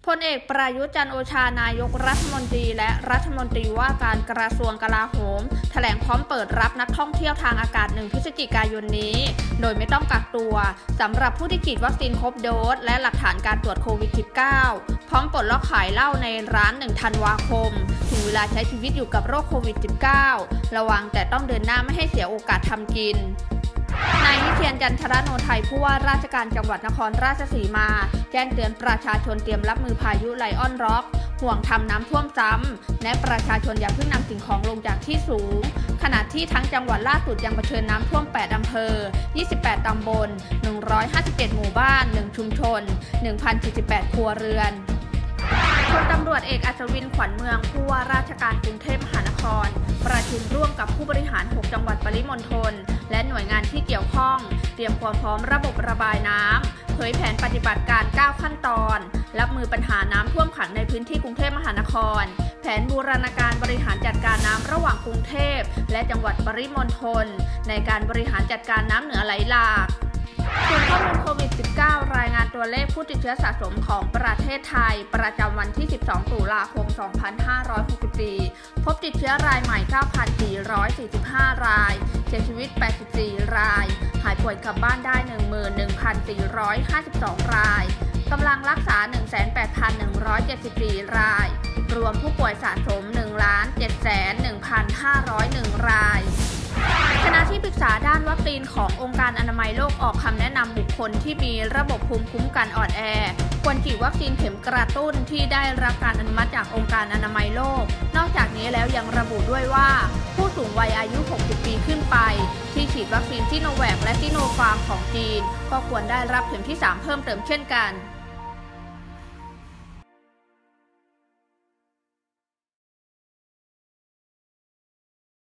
พลเอกประยุทธ์จันทร์โอชานายกรัฐมนตรีและรัฐมนตรีว่าการกระทรวงกลาโหมแถลงพร้อมเปิดรับนักท่องเที่ยวทางอากาศ1 พฤศจิกายนนี้โดยไม่ต้องกักตัวสำหรับผู้ที่ฉีดวัคซีนครบโดสและหลักฐานการตรวจโควิด -19 พร้อมปลดล็อกขายเหล้าในร้าน1 ธันวาคมถึงเวลาใช้ชีวิตอยู่กับโรคโควิด -19 ระวังแต่ต้องเดินหน้าไม่ให้เสียโอกาสทำกินนายวิเชียร จันทรโนไทยผู้ว่าราชการจังหวัดนครราชสีมาแจ้งเตือนประชาชนเตรียมรับมือพายุไลออนร็อกห่วงทำน้ำท่วมซ้ำและประชาชนอย่าเพิ่งนำสิ่งของลงจากที่สูงขณะที่ทั้งจังหวัดล่าสุดยังเผชิญน้ำท่วม8 อำเภอ 28 ตำบล 157 หมู่บ้าน 1 ชุมชน 1,048 ครัวเรือนพลตำรวจเอกอัศวิน ขวัญเมืองผู้ว่าราชการกรุงเทพมหานครประชุมร่วมกับผู้บริหาร6 จังหวัดปริมณฑลและหน่วยงานที่เกี่ยวข้องเตรียมความพร้อมระบบระบายน้ำเผยแผนปฏิบัติการ9 ขั้นตอนรับมือปัญหาน้ำท่วมขังในพื้นที่กรุงเทพมหานครแผนบูรณาการบริหารจัดการน้ำระหว่างกรุงเทพและจังหวัดปริมณฑลในการบริหารจัดการน้ำเหนือไหลหลากส่วนข้อมูลโควิด -19 รายงานตัวเลขผู้ติดเชื้อสะสมของประเทศไทยประจำวันที่ 12 ตุลาคม 2564 พบติดเชื้อรายใหม่ 9,445 รายเสียชีวิต 84 รายหายป่วยกลับบ้านได้ 11,452 รายกำลังรักษา 18,174 รายรวมผู้ป่วยสะสม 1,701,501 รายคณะที่ปรึกษาด้านวัคซีนขององค์การอนามัยโลกออกคำแนะนำบุคคลที่มีระบบภูมิคุ้มกันอ่อนแอควรฉีดวัคซีนเข็มกระตุ้นที่ได้รับการอนุมัติจากองค์การอนามัยโลกนอกจากนี้แล้วยังระบุด้วยว่าผู้สูงวัยอายุ 60 ปีขึ้นไปที่ฉีดวัคซีนซิโนแวคและซิโนฟาร์มของจีนก็ควรได้รับเข็มที่ 3 เพิ่มเติมเช่นกัน